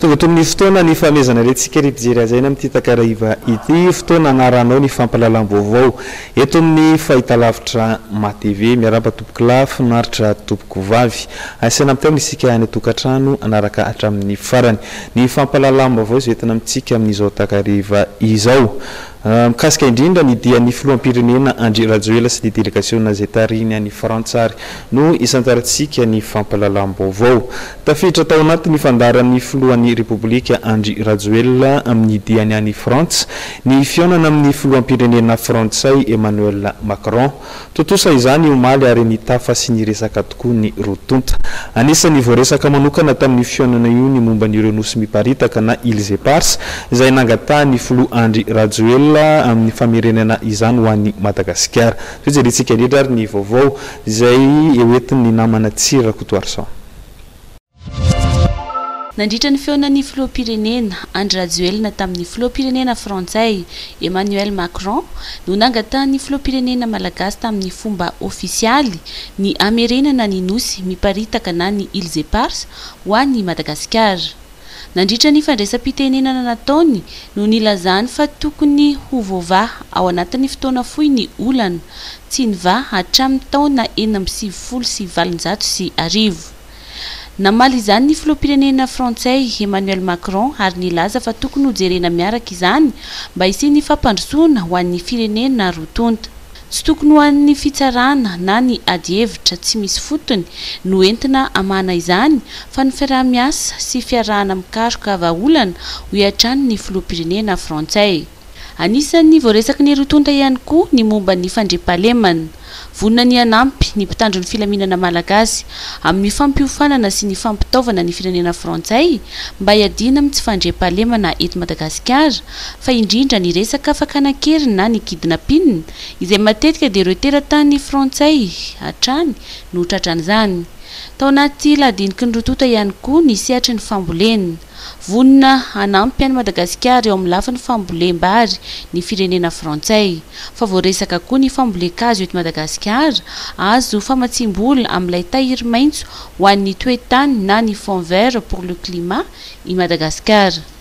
Tovatomn'ny fotoana ny famezana retsika ripijery azaina amin'ity takariva ity fotoana anaranao ny fampalalam-baovao eto amin'ny fahitalavitra MATV miaraba tompoko lahy finaritra tompoko vavy asiana amin'ny isika any tokantrano anaraka hatramin'ny farany ny fampalalam-baovao izay entina amintsika amin'izao takariva izao mikasika indrindra ny dian'ny filoham-pirenena Andry Rajoelina sy ny délégation izay tariny any Frantsary no isantarantsika ny fampalalam-baovao tafiditra tao anaty ny fandaran'ny filohan'ny République Andry Rajoelina amin'ny diany any France ny fionana amin'ny filoham-pirenena frantsay Emmanuel Macron totosa izany omaly ary ny tafa sy ny resaka tokoa ny rotonta anisany voaresaka manokana tamin'ny fionana io ny momba n'ireo nosy miparitaka na Îles Éparses izay nangatahany filoha Andry Rajoelina amin'ny famerenana izany ho an'ny Madagasikara fijeritsika indrindra ary ny vaovao izay eoentiny namana tsirako toarson nandritra ny feonan'ny filoham-pirenena Andry Rajoelina tamin'ny filoham-pirenena frantsay Emmanuel Macron no nangatahan'ny filoham-pirenena malagasy tamin'ny fomba ofisialy ny amerenana ny nosy miparitaka na ny Îles Éparses ho an'ny Madagasikara. Nandritra ny fandraisam-pitenenana nataony no nilazany fa tokony ho voavaha ao anatin'ny fotoana fohy ny olana tsy nivaha hatramin'ny taona 1970 namaly izany ny filoham-pirenena frantsay Emmanuel Macron ary nilaza fa tokony ho jerena miaraka izany mba hisiany fampandrosoana ho an'ny firenena rotonta. Tsy tokony ho an'ny fitsarana na ny adievitra tsy misy fotony no entina amana izany fa ny fiaraha-miasa sy fiarahana mikaroka vahaolana ho iatrany ny filoham-pirenena frantsay. Anisan'ny voaresaka ny rotonta ihany koa ny momba ny fandriampahalemana vonina ny anampy ny mpitandro ny filaminana malagasy amin'ny fampiofanana sy ny fampitaovana ny firenena frantsay mba hiadiana amin'ny tsy fandriampahalemana eto Madagasikara fa indrindra ny resaka fakana-keriny na ny kidnapping izay matetika dia ireo teratany frantsay hatrany no tratran'izany. Tao anaty ladiniky ny rotonta ihany koa ny sehatry ny fambolena vonina anampy any Madagasikara eo amin'ny lafin'ny fambolem-bary ny firenena frantsay fa voaresaka koa ny fambolem-kazo eto Madagasikara azo famatsim-bola amin'ilay tahiry maitso ho an'ny toetany na ny fond vert pour le climat i Madagasikara.